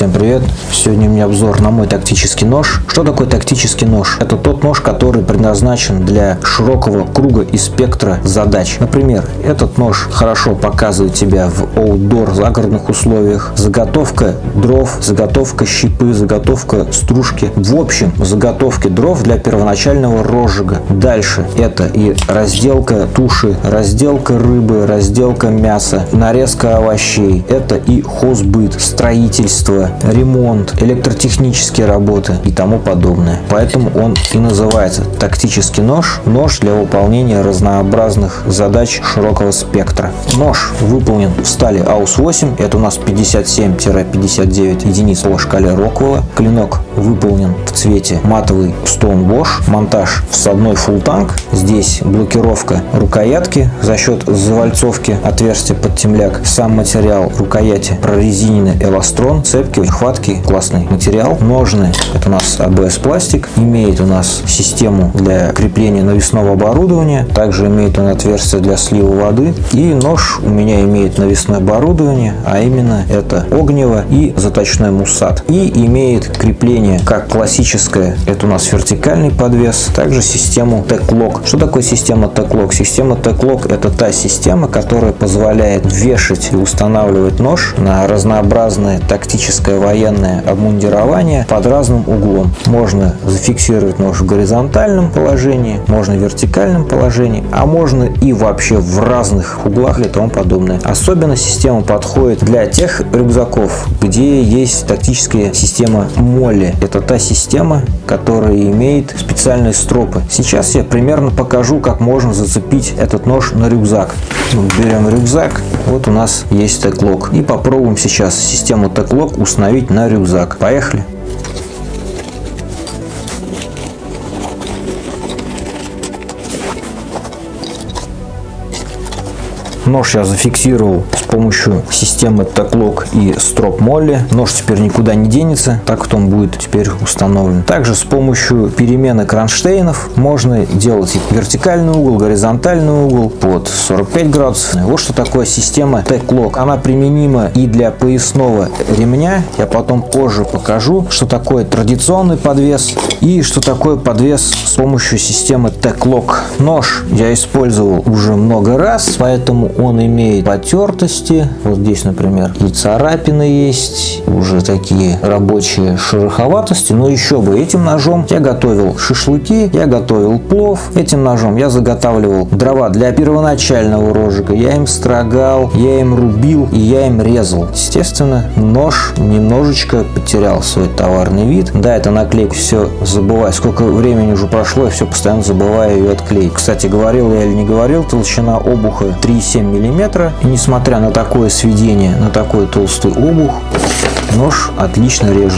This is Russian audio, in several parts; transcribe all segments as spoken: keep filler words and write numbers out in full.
Всем привет! Сегодня у меня обзор на мой тактический нож. Что такое тактический нож? Это тот нож, который предназначен для широкого круга и спектра задач. Например, этот нож хорошо показывает себя в аутдор загородных условиях. Заготовка дров, заготовка щепы, заготовка стружки. В общем, заготовки дров для первоначального розжига. Дальше это и разделка туши, разделка рыбы, разделка мяса, нарезка овощей. Это и хозбыт, строительство, ремонт, электротехнические работы и тому подобное. Поэтому он и называется тактический нож. Нож для выполнения разнообразных задач широкого спектра. Нож выполнен в стали аус восемь. Это у нас пятьдесят семь — пятьдесят девять единиц по шкале Роквелла. Клинок выполнен в цвете матовый Stonewash. Монтаж всадной full танк. Здесь блокировка рукоятки за счет завальцовки отверстия под темляк. Сам материал рукояти прорезиненный эластрон. Цепки, хватки, классный материал. Ножны, это у нас а бэ эс пластик. Имеет у нас систему для крепления навесного оборудования. Также имеет он отверстие для слива воды. И нож у меня имеет навесное оборудование, а именно это огнево и заточной муссат. И имеет крепление как классическое, это у нас вертикальный подвес, также систему Tek-Lock. Что такое система Tek-Lock? Система Tek-Lock это та система, которая позволяет вешать и устанавливать нож на разнообразное тактическое военное обмундирование под разным углом. Можно зафиксировать нож в горизонтальном положении, можно в вертикальном положении, а можно и вообще в разных углах и тому подобное. Особенно система подходит для тех рюкзаков, где есть тактическая система Молли. Это та система, которая имеет специальные стропы. Сейчас я примерно покажу, как можно зацепить этот нож на рюкзак. Берем рюкзак, вот у нас есть Tek-Lock. И попробуем сейчас систему Tek-Lock установить на рюкзак. Поехали! Нож я зафиксировал с помощью системы Tek-Lock и строп Молли. Нож теперь никуда не денется, так вот он будет теперь установлен. Также с помощью перемены кронштейнов можно делать и вертикальный угол, горизонтальный угол под сорок пять градусов. Вот что такое система Tek-Lock. Она применима и для поясного ремня. Я потом позже покажу, что такое традиционный подвес и что такое подвес с помощью системы Tek-Lock. Нож я использовал уже много раз, поэтому он имеет потертости. Вот здесь, например, и царапины есть, уже такие рабочие шероховатости. Но еще бы, этим ножом я готовил шашлыки, я готовил плов. Этим ножом я заготавливал дрова для первоначального розжига. Я им строгал, я им рубил и я им резал. Естественно, нож немножечко потерял свой товарный вид. Да, это наклейка, все забываю. Сколько времени уже прошло, я все постоянно забываю ее отклеить. Кстати, говорил я или не говорил, толщина обуха три и семь миллиметра. И несмотря на такое сведение, на такой толстый обух, нож отлично режет.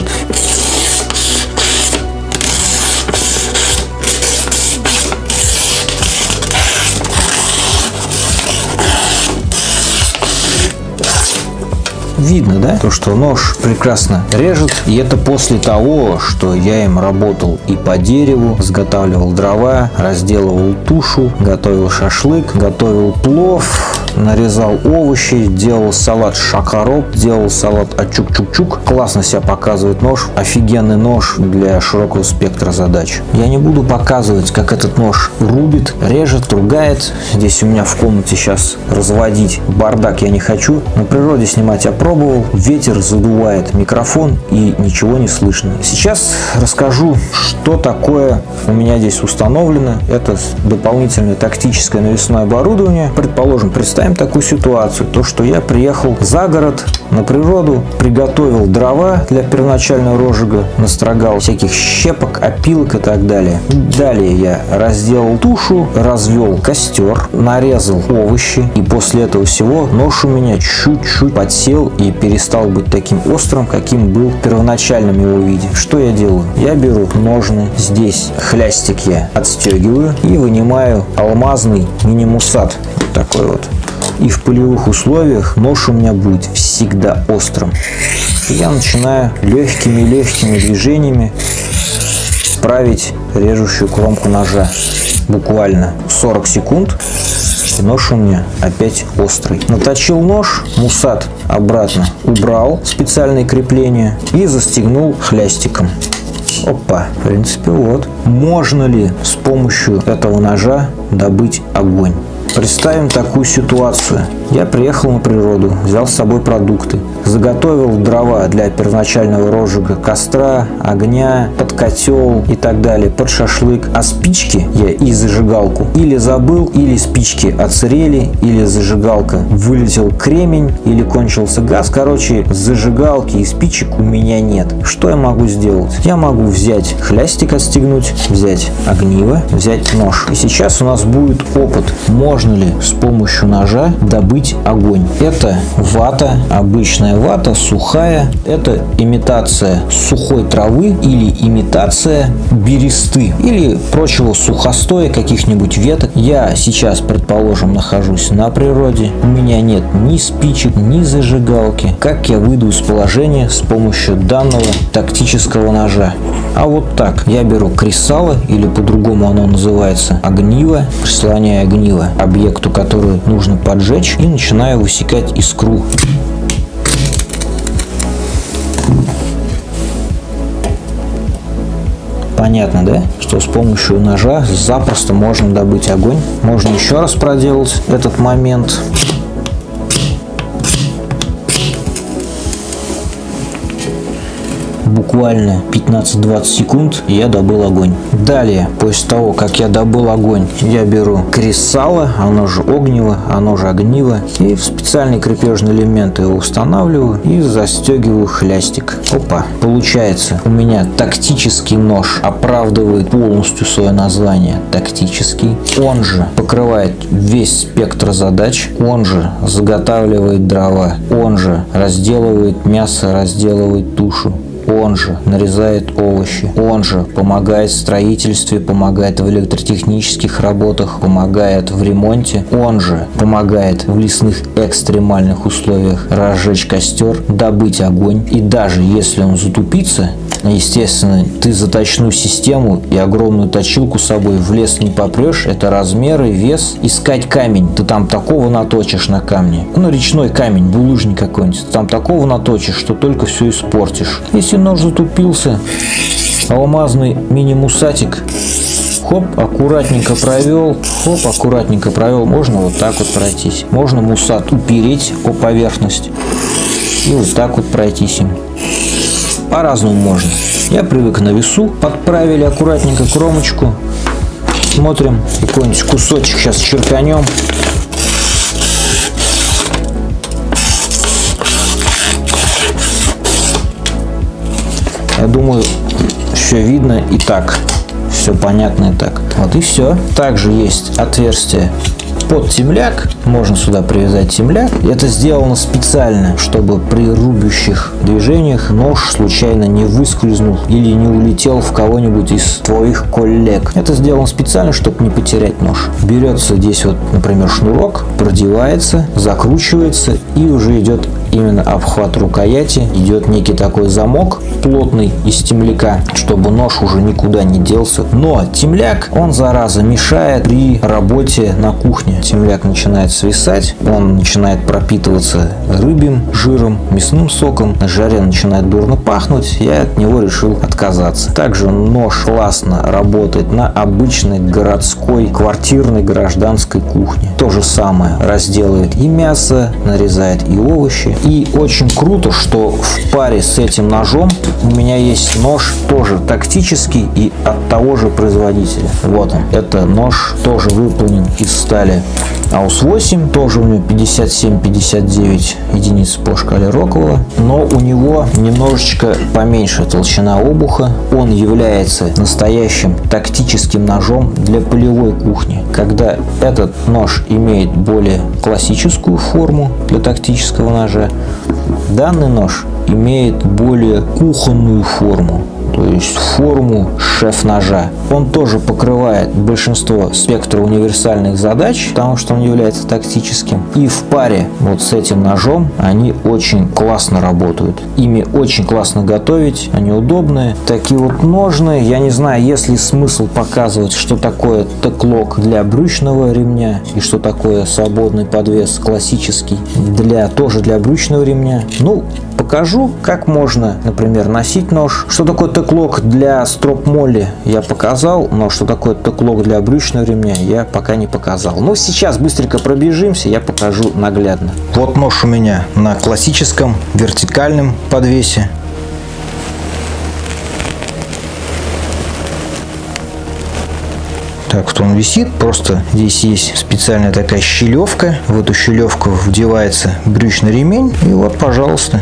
Видно, да, то, что нож прекрасно режет. И это после того, что я им работал и по дереву, изготавливал дрова, разделывал тушу, готовил шашлык, готовил плов, нарезал овощи, делал салат шакароп, делал салат ачук-чук-чук. Классно себя показывает нож. Офигенный нож для широкого спектра задач. Я не буду показывать, как этот нож рубит, режет, ругает. Здесь у меня в комнате сейчас разводить бардак я не хочу. На природе снимать я пробовал. Ветер задувает микрофон и ничего не слышно. Сейчас расскажу, что такое у меня здесь установлено. Это дополнительное тактическое навесное оборудование. Предположим, представим такую ситуацию, то что я приехал за город на природу, приготовил дрова для первоначального розжига, настрогал всяких щепок, опилок и так далее. Далее я разделал тушу, развел костер, нарезал овощи, и после этого всего нож у меня чуть-чуть подсел и перестал быть таким острым, каким был в первоначальном его виде. Что я делаю? Я беру ножны, здесь хлястик я отстегиваю и вынимаю алмазный мини-муссат. Вот такой вот. И в полевых условиях нож у меня будет всегда острым. И я начинаю легкими-легкими движениями править режущую кромку ножа. Буквально сорок секунд. И нож у меня опять острый. Наточил нож, мусат обратно убрал специальные крепления и застегнул хлястиком. Опа, в принципе, вот. Можно ли с помощью этого ножа добыть огонь? Представим такую ситуацию. Я приехал на природу, взял с собой продукты, заготовил дрова для первоначального розжига костра, огня, под котел и так далее, под шашлык. А спички я и зажигалку или забыл, или спички отсырели, или зажигалка вылетел кремень, или кончился газ. Короче, зажигалки и спичек у меня нет. Что я могу сделать? Я могу взять хлястик, отстегнуть, взять огниво, взять нож. И сейчас у нас будет опыт. Можно ли с помощью ножа добыть огонь? Это вата, обычная вата, сухая. Это имитация сухой травы или имитация бересты или прочего сухостоя, каких-нибудь веток. Я сейчас, предположим, нахожусь на природе. У меня нет ни спичек, ни зажигалки. Как я выйду из положения с помощью данного тактического ножа? А вот так. Я беру кресало, или по-другому оно называется огниво, прислоняю огниво объекту, который нужно поджечь, и начинаю высекать искру. Понятно, да? Что с помощью ножа запросто можно добыть огонь. Можно еще раз проделать этот момент. Буквально пятнадцать-двадцать секунд, и я добыл огонь. Далее, после того, как я добыл огонь, я беру кресало, оно же огниво, оно же огниво, и в специальные крепежные элементы его устанавливаю и застегиваю хлястик. Опа! Получается, у меня тактический нож оправдывает полностью свое название тактический. Он же покрывает весь спектр задач, он же заготавливает дрова, он же разделывает мясо, разделывает тушу. Он же нарезает овощи, он же помогает в строительстве, помогает в электротехнических работах, помогает в ремонте, он же помогает в лесных экстремальных условиях разжечь костер, добыть огонь. И даже если он затупится, естественно, ты заточную систему и огромную точилку с собой в лес не попрешь, это размеры, вес. Искать камень, ты там такого наточишь на камне, ну речной камень, булыжник какой-нибудь, ты там такого наточишь, что только все испортишь. Если нож затупился, алмазный мини-мусатик, хоп, аккуратненько провел, хоп, аккуратненько провел. Можно вот так вот пройтись. Можно мусат упереть о поверхность и вот так вот пройтись им. По-разному можно. Я привык на весу. Подправили аккуратненько кромочку. Смотрим. Какой-нибудь кусочек сейчас черканем. Я думаю, все видно и так. Все понятно и так. Вот и все. Также есть отверстие под темляк. Можно сюда привязать темляк. Это сделано специально, чтобы при рубящих движениях нож случайно не выскользнул или не улетел в кого-нибудь из твоих коллег. Это сделано специально, чтобы не потерять нож. Берется здесь вот, например, шнурок, продевается, закручивается, и уже идет именно обхват рукояти. Идет некий такой замок плотный из темляка, чтобы нож уже никуда не делся. Но темляк, он, зараза, мешает при работе на кухне. Темляк начинает свисать, он начинает пропитываться рыбьим жиром, мясным соком, на жаре начинает дурно пахнуть. Я от него решил отказаться. Также нож классно работает на обычной городской, квартирной, гражданской кухне. То же самое, разделывает и мясо, нарезает и овощи. И очень круто, что в паре с этим ножом у меня есть нож тоже тактический и от того же производителя. Вот он. Это нож тоже выполнен из стали аус восемь. Тоже у него пятьдесят семь пятьдесят девять единиц по шкале Роквелла. Но у него немножечко поменьше толщина обуха. Он является настоящим тактическим ножом для полевой кухни. Когда этот нож имеет более классическую форму для тактического ножа, данный нож имеет более кухонную форму. то есть форму шеф-ножа. Он тоже покрывает большинство спектра универсальных задач, потому что он является тактическим. И в паре вот с этим ножом они очень классно работают. Ими очень классно готовить, они удобные. Такие вот ножны, я не знаю, есть ли смысл показывать, что такое теклок для брючного ремня и что такое свободный подвес классический для тоже для брючного ремня. Ну, покажу, как можно, например, носить нож. Что такое теклок для строп-молли я показал, но что такое теклок для брючного ремня я пока не показал. Но сейчас быстренько пробежимся, я покажу наглядно. Вот нож у меня на классическом вертикальном подвесе. Так вот он висит, просто здесь есть специальная такая щелевка. В эту щелевку вдевается брючный ремень, и вот, пожалуйста.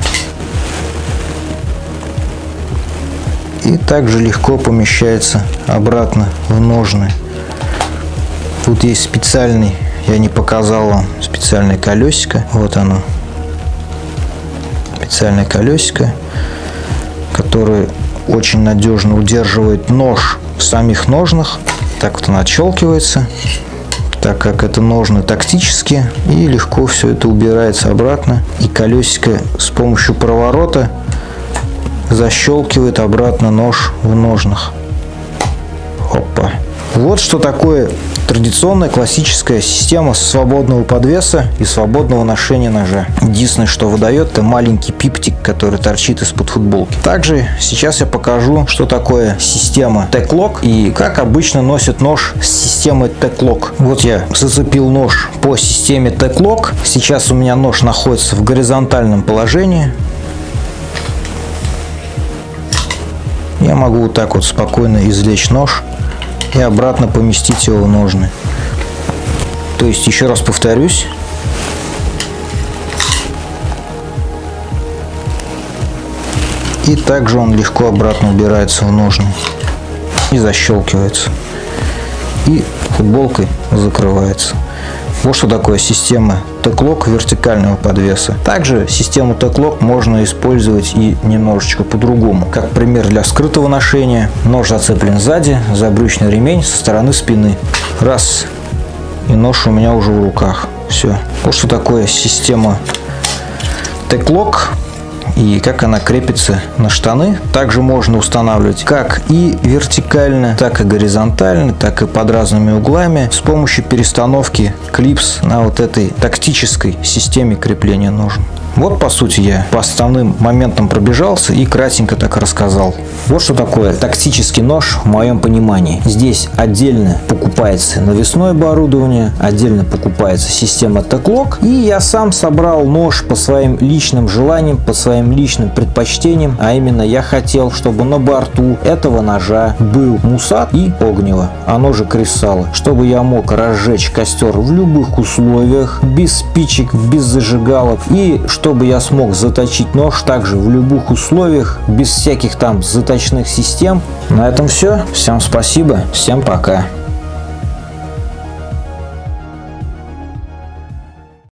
И также легко помещается обратно в ножны. Тут есть специальный, я не показал вам, специальное колесико. Вот оно. Специальное колесико, которое очень надежно удерживает нож в самих ножнах. Так вот он отщелкивается, так как это ножны тактические, и легко все это убирается обратно. И колесико с помощью проворота защелкивает обратно нож в ножнах. Опа. Вот что такое традиционная классическая система свободного подвеса и свободного ношения ножа. Единственное, что выдает, это маленький пиптик, который торчит из-под футболки. Также сейчас я покажу, что такое система теклок и как обычно носят нож с системой теклок. Вот я зацепил нож по системе теклок. Сейчас у меня нож находится в горизонтальном положении. Я могу вот так вот спокойно извлечь нож и обратно поместить его в ножны. То есть, еще раз повторюсь, и также он легко обратно убирается в ножны и защелкивается, и футболкой закрывается. Вот что такое система теклок вертикального подвеса. Также систему теклок можно использовать и немножечко по-другому. Как пример для скрытого ношения. Нож зацеплен сзади за брючный ремень со стороны спины. Раз. И нож у меня уже в руках. Все. Вот что такое система теклок и как она крепится на штаны. Также можно устанавливать как и вертикально, так и горизонтально, так и под разными углами с помощью перестановки клипс на вот этой тактической системе крепления ножен. Вот, по сути, я по основным моментам пробежался и кратенько так рассказал. Вот что такое тактический нож в моем понимании. Здесь отдельно покупается навесное оборудование, отдельно покупается система теклок, и я сам собрал нож по своим личным желаниям, по своим личным предпочтениям, а именно я хотел, чтобы на борту этого ножа был мусат и огниво, оно же кресало, чтобы я мог разжечь костер в любых условиях, без спичек, без зажигалок, и чтобы я смог заточить нож также в любых условиях, без всяких там заточных систем. На этом все. Всем спасибо, всем пока.